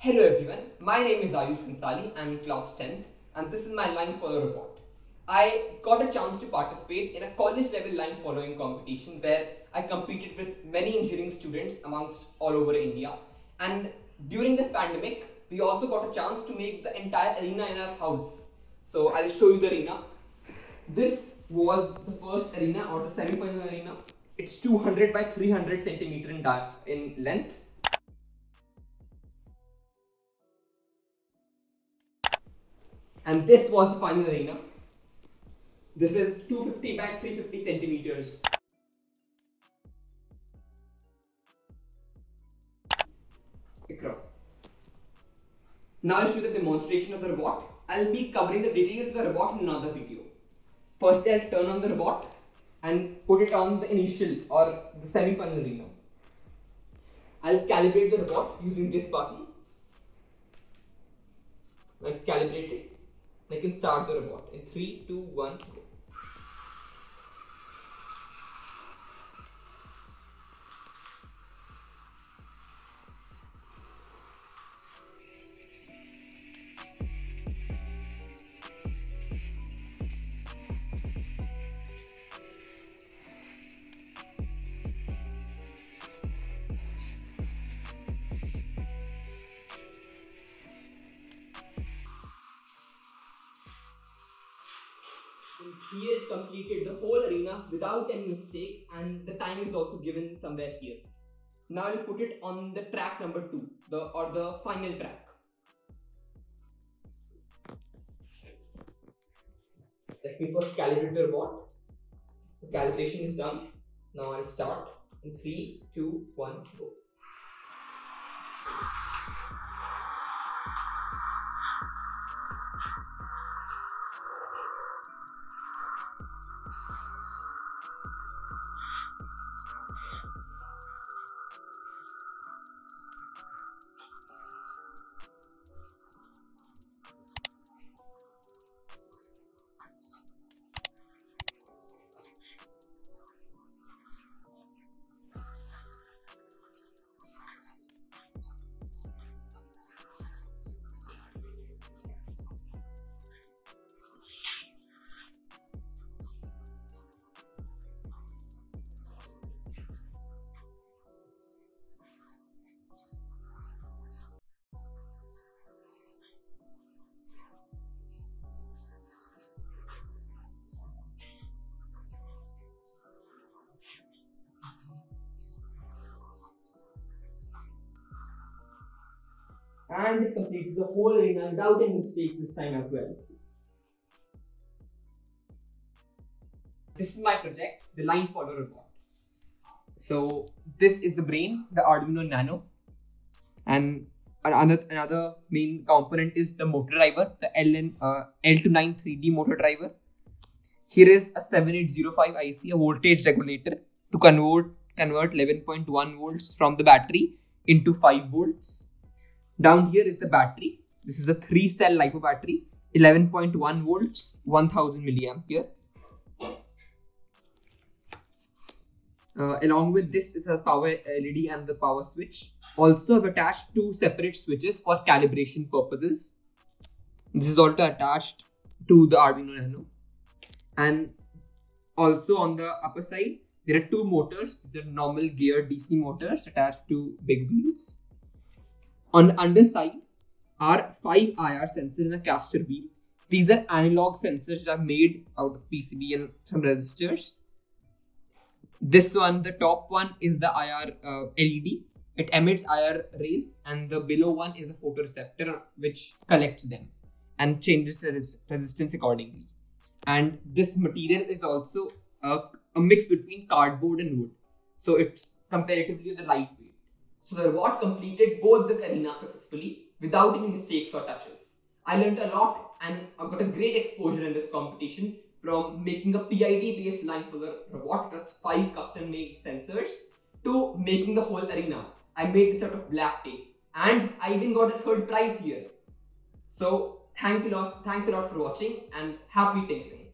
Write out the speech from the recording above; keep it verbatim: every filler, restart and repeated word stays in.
Hello everyone, my name is Aayush Bhansali. I'm in class tenth and this is my line follow report. I got a chance to participate in a college level line following competition where I competed with many engineering students amongst all over India, and during this pandemic we also got a chance to make the entire arena in our house. So I'll show you the arena. This was the first arena or the semi-final arena. It's two hundred by three hundred centimeter in, in length. And this was the final arena. This is two hundred fifty by three hundred fifty centimeters. Across. Now I'll show you the demonstration of the robot. I'll be covering the details of the robot in another video. First I'll turn on the robot and put it on the initial or the semi-final arena. I'll calibrate the robot using this button. Now it's calibrated. I can start the robot in three, two, one, go. And here it completed the whole arena without any mistakes, and the time is also given somewhere here. Now I'll put it on the track number two, the or the final track. Let me first calibrate the robot. The calibration is done. Now I'll start in three, two, one, go. And it completed the whole arena without any mistakes this time as well. This is my project, the line follow robot. So this is the brain, the Arduino Nano, and another another main component is the motor driver, the L N uh, L twenty-nine three D motor driver. Here is a seven eight zero five I C, a voltage regulator to convert convert eleven point one volts from the battery into five volts. Down here is the battery. This is a three cell LiPo battery, eleven point one volts, one thousand milliampere. Uh, along with this, it has power L E D and the power switch. Also, I've attached two separate switches for calibration purposes. This is also attached to the Arduino Nano. And also on the upper side, there are two motors. They're normal gear D C motors attached to big wheels. On the underside are five I R sensors in a caster wheel. These are analog sensors that are made out of P C B and some resistors. This one, the top one, is the I R uh, L E D. It emits I R rays, and the below one is the photoreceptor, which collects them and changes the res resistance accordingly. And this material is also a, a mix between cardboard and wood, so it's comparatively the lightweight. So the robot completed both the arena successfully without any mistakes or touches. I learned a lot and I got a great exposure in this competition, from making a P I D based line for the robot plus five custom made sensors to making the whole arena. I made this out of black tape and I even got a third prize here. So thank you lot, thanks a lot for watching and happy tinkering.